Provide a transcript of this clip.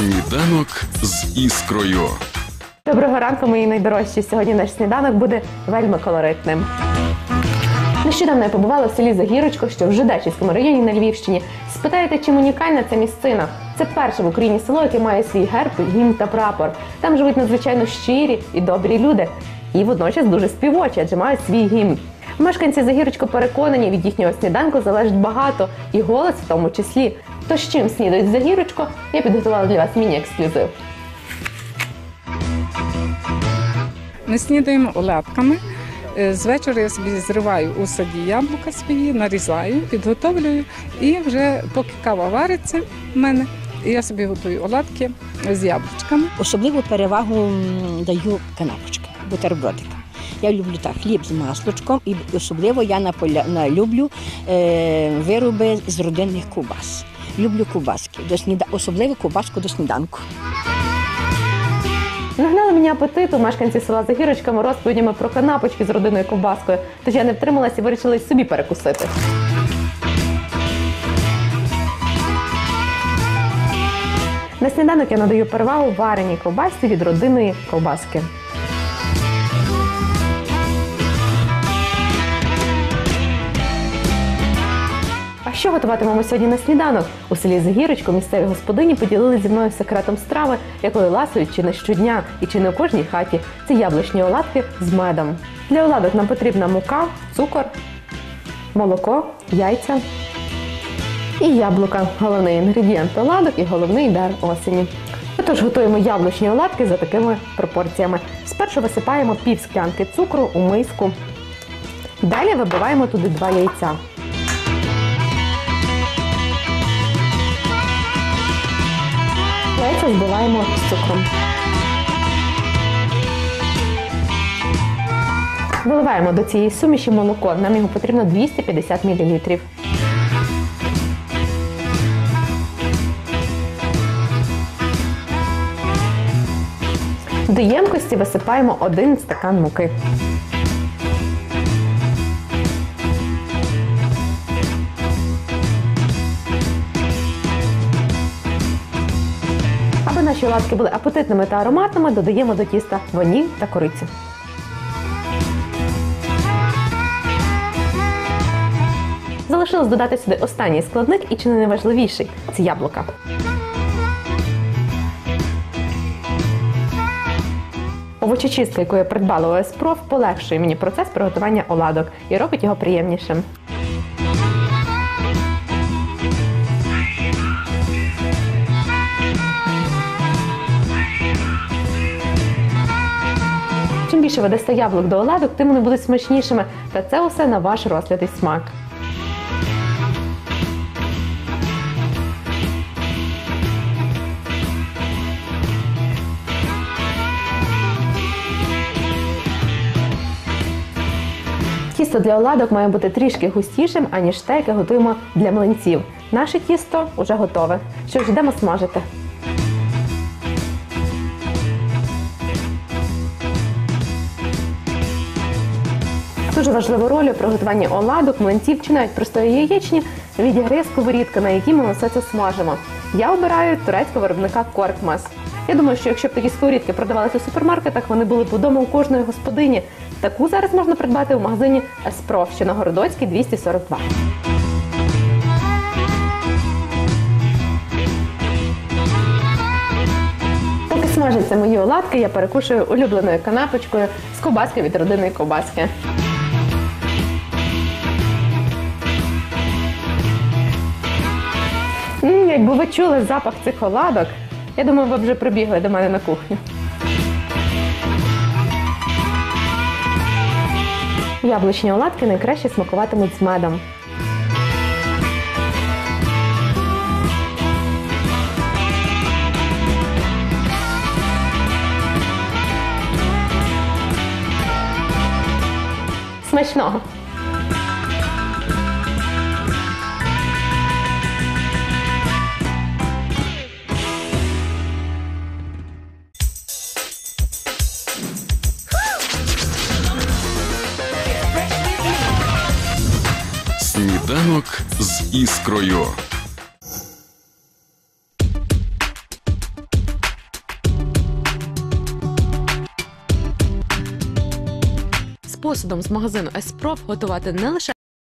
Сніданок з Іскрою. Доброго ранку, мої найдорожчі. Сьогодні наш сніданок буде вельми колоритним. Нещодавно я побувала в селі Загірочко, що в Жидачівському районі на Львівщині. Спитаєте, чим унікальна ця місцина? Це перше в Україні село, яке має свій герб, гімн та прапор. Там живуть надзвичайно щирі і добрі люди. І водночас дуже співочі, адже мають свій гімн. Мешканці Загірочко переконані, від їхнього сніданку залежить багато, і голос в тому числі. То з чим снідають Загірочко, я підготувала для вас міні-ексклюзив. Ми снідаємо оладками. Звечора я собі зриваю у саді яблука свої, нарізаю, підготовлюю і вже поки кава вариться в мене, я собі готую оладки з яблучками. Особливу перевагу даю канапочки, бутербродики. Я люблю так хліб з маслочком і особливо я люблю вироби з родинних ковбас. Люблю ковбаски, особливо ковбаску до сніданку. Нагнали мені апетиту мешканці села Загірочка розповідями про канапочки з родинною ковбаскою, тож я не втрималася і вирішила й собі перекусити. На сніданок я надаю перевагу вареній ковбасці від родинної ковбаски. А що готуватимемо сьогодні на сніданок? У селі Загірочко місцеві господині поділилися зі мною секретом страви, якою ласують чи не щодня і чи не у кожній хаті. Це яблучні оладки з медом. Для оладок нам потрібна мука, цукор, молоко, яйця і яблука. Головний інгредієнт оладок і головний дар осені. Отож, готуємо яблучні оладки за такими пропорціями. Спершу висипаємо пів склянки цукру у миску. Далі вибиваємо туди 2 яйця. Яйця збиваємо з цукром. Виливаємо до цієї суміші молоко. Нам його потрібно 250 мл. До ємкості висипаємо 1 стакан муки. Аби наші оладки були апетитними та ароматними, додаємо до тіста ваніль та корицю. Залишилось додати сюди останній складник і чи не найважливіший – це яблука. Овочечистка, яку я придбала у ОС-Проф, полегшує мені процес приготування оладок і робить його приємнішим. Чим більше ви дасте яблук до оладок, тим вони будуть смачнішими. Та це усе на ваш розгляд і смак. Тісто для оладок має бути трішки густішим, аніж те, яке готуємо для млинців. Наше тісто вже готове. Що ж, йдемо смажити. Дуже важливу роль у приготуванні оладок, млинців чи навіть простої яєчні відіграє сковорідка, на якій ми все це смажимо. Я обираю турецького виробника Коркмаз. Я думаю, що якщо б такі сковорідки продавалися у супермаркетах, вони були б удома у кожної господині. Таку зараз можна придбати у магазині ОС-Проф, що на Городоцькій, 242. Поки смажаться мої оладки, я перекушую улюбленою канапочкою з ковбаски від родинної ковбаски. Якби ви чули запах цих оладок, я думаю, ви б вже прибігли до мене на кухню. Яблучні оладки найкраще смакуватимуть з медом. Смачного! Сніданок з Іскрою. посудом з магазину Еспроф готувати не лише